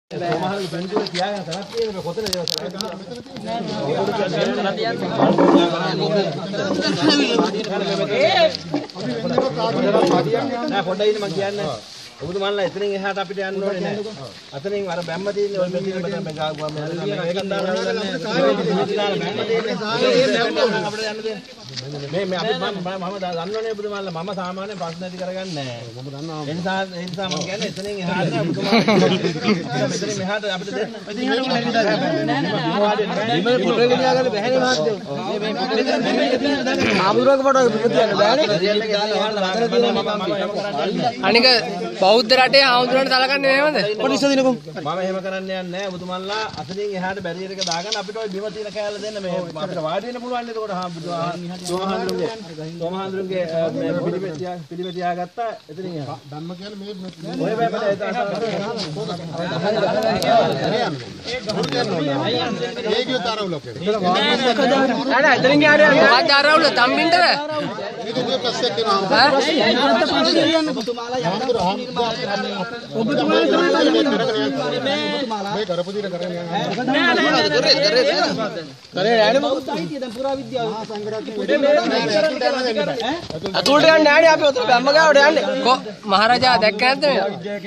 ඔබතුමාලා එතනින් එහාට අපිට යන්න ඕනේ නැහැ. අතනින් අර බැම්ම තියෙන්නේ ඔය මෙතන මම ගාගුවා මේකක් දාලා අපිට යන්න දෙන්න. මේ අපි මම දන්නවනේ ඔබතුමාලා මම සාමාන්‍ය ප්‍රශ්න ඇති කරගන්නේ නැහැ. මම දන්නවා. ඒ නිසා මම කියන්නේ එතනින් එහාට ඔබතුමාලා මෙතනින් මෙහාට අපිට දෙන්න. මේ පොටේ ගෙනියාගන්න බැහැනේ මහත්තයෝ. මේ ආමුරක පොටේ පිටියන්න බැහැනේ. අනික බෞද්ධ රටේ ආමුදුරන්ට සලකන්නේ එහෙමද? පොලිස් දිනකෝ. මම එහෙම කරන්න යන්නේ නැහැ. ඔබතුමාලා අතනින් එහාට බැරියර් එක දාගන්න අපිට ওই බිම තියෙන කෑල්ල දෙන්න මේ අපිට වාඩි වෙන්න පුළුවන් නේද? ඒකට සෝමහාඳුරුගේ පිළිවෙත තියාගත්තා එතනින් එහා. ධම්ම කියන්නේ මේ ඔය බෑපට ඒකේ තරවුලක. නෑ එතනින් ගියාට මොකක්ද අරවුල තම්බින්ටද? මේක ඔය පස්සේ කරනවා. මේ කරපු දින කරගෙන යනවා. අතුලට යන්නේ නැහැ අපි ඔතන බැම්ම ගාවට යන්නේ. මහරජා දැක්ක නැද්ද මේ?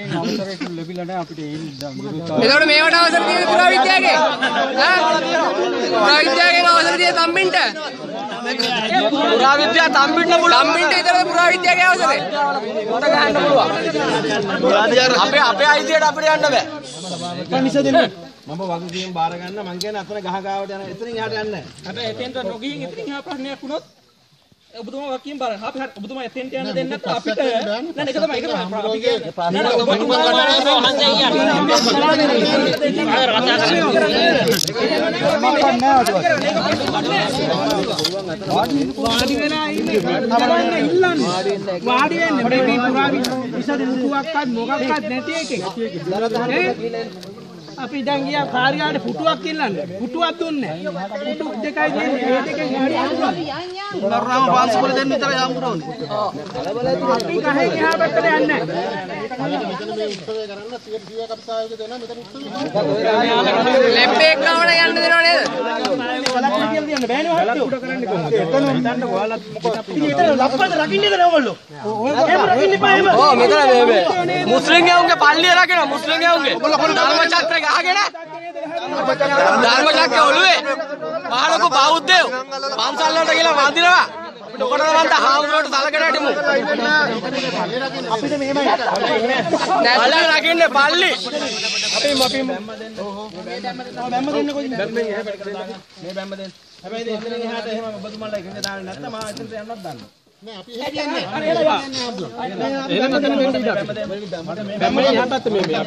එතකොට මේවට අවසර තියෙන පුරා විද්‍යාවේ. පුරා විද්‍යාවෙන් අවසර තියෙන තම්බින්ට. පුරා විද්‍යාව තම්බින්න පුළුවන්. තම්බින්ට විතරද පුරා විද්‍යාවේ අවසරේ? කොට ගහන්න පුළුවන්. අපේ අයිතියට අපිට යන්න බෑ. මම වගකීම් බාර ගන්න මං කියන්නේ අතන ගහ ගාවට යන එතනින් එහාට යන්නේ නැහැ. හැබැයි එතෙන්ට නොගිහින් එතනින් එහා ප්‍රශ්නයක් වුණොත් ඔබතුමා වගකීම් බාර. අපි ඔබතුමා එතෙන්ට යන්න දෙන්නේ නැත්නම් අපිට නෑ ඒක තමයි අපි කියන්නේ ප්‍රශ්න වාඩි වෙලා ඉන්නේ වාඩි වෙන්නේ මේ පුරා විසද දුරුවක්වත් මොකක්වත් නැති එකෙක්. අපි දැන් ගියා කාර්යාලේ පුටුවක් ඉල්ලන්න. පුටුවක් දුන්නේ නැහැ. පුටු දෙකයි දෙන්නේ. ඒ දෙකෙන් ගාඩි අහුවා. මරණම පාස් කරලා දෙන්න විතර යන්න ඕනේ. අපි ගහේ ගියා පැත්තට යන්නේ නැහැ. මෙතන මේ උත්සවය කරන්න 100ක් අපි සහයෝගය දෙනවා මෙතන උත්සවය. ලැබ්බේක් ගාවට යන්න දෙනව නේද? බලන්න කියලා තියන්න බෑනේ ඔහොම පුට කරන්නේ කොහොමද? එතන හිතන්න ඔයාලත් මොකද? ඉතින් ලප්පද රකින්නේද නෝගොල්ලෝ? එහෙම රකින්න එපා එහෙම. ඔව් මෙතන මේ මුස්ලිම් ගෑවුන්ගේ පල්ලිය රකින්න මුස්ලිම් ගෑවුන්ගේ ධර්ම චක්‍රය ගහගෙන ධර්ම චක්‍රය ඔළුවේ මහලොකු බෞද්ධයෝ පන්සල් වලට ගිහලා වඳිනවා. ඔකට වන්ද හාමුදුරුවෝට සලකන හැටිමු. අපිට මෙහෙමයි. පල්ලි රකින්න පල්ලි. මේ බැම්ම දෙන්න. හැබැයි එතනින් එහාට එහෙම ඔබතුමාලා එකෙන් දාන්නේ නැත්නම් මම එතනට යන්නත් දන්නවා. නෑ අපි එහෙට යන්නේ. එහෙම දෙන්න වෙන්න ඉඩ. බැම්ම එහා පැත්ත මේ ගන්න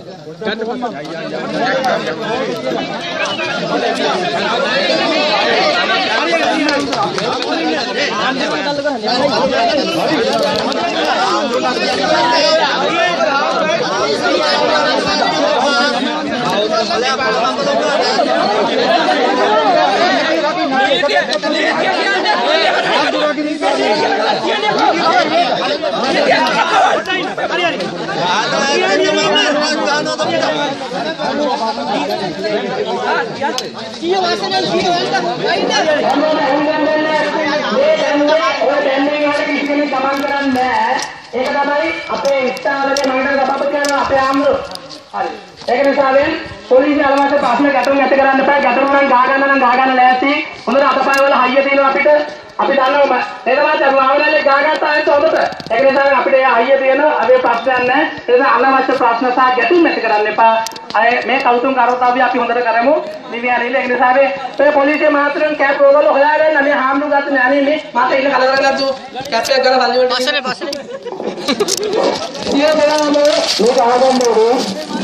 ඒක තමයි අපේ ඉස්තාවලේ මහින්ද සභාපති යනවා අපේ ආම්රු. හරි. ඒක නිසාවෙන් පොලිසිය අලවස්ස ප්‍රශ්න ගැටුම් ඇති කරන්න එපා. ගැටුම් නම් ගහ ගන්න ලෑස්ති. හොඳට අතපය වල හයිය තියෙනවා අපිට. අපි දන්නවා ඒ තමයි ආවලල්ලේ ගහ ගන්න ආයෙත් හොඳට. ඒක නිසා අපිට හයිය තියෙනවා. අපේ ප්‍රශ්නයක් නැහැ. ඒ නිසා අනවශ්‍ය ප්‍රශ්න සහ ගැටුම් ඇති කරන්න එපා. අය මේ කවුතුම් කරවතාවි අපි හොඳට කරමු. නිවියනිල්ල ඒක නිසා මේ පොලිසිය මාත්‍රෙන් කැප් ඕගොල්ල හොයාගන්න මේ හාම්දු ගත්ත නෑනේ මේ මට ඉන්න කලවර ගත්තු කැප් එක ගාලා සල්ලි වලට පස්සේ සිය දෙනාම මේ ආගම් වල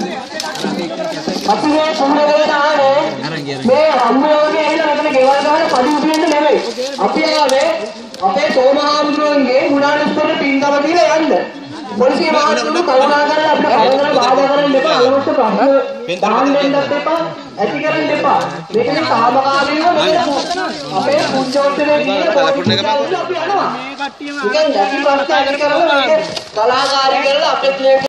අපි මේ කුමරවලට ආවේ මේ හම්බුවගේ ඇවිල්ලා මෙතන ගෙවල් ගහන පඩි උපින්න නෙමෙයි. අපි ආවේ අපේ සෝමහාමුදුරන්ගේ ගුණානුස්මරණ පින්කම දීලා යන්න. පොලිසිය මාත්‍රෙන් කරුණා කරලා අපිට කවදාවත් බාධා කරන්න එපා. අනවශ්‍ය ප්‍රශ්න දාන්න දෙන්නත් එපා. ඇති කරන්න එපා. මේකේ සාමකාමීව අපේ පුංචෝත්තේ කියන පොලිසිය අපි යනවා. මේ කට්ටියම ආගම් කලාකාරී කරලා අපේ ප්ලේට්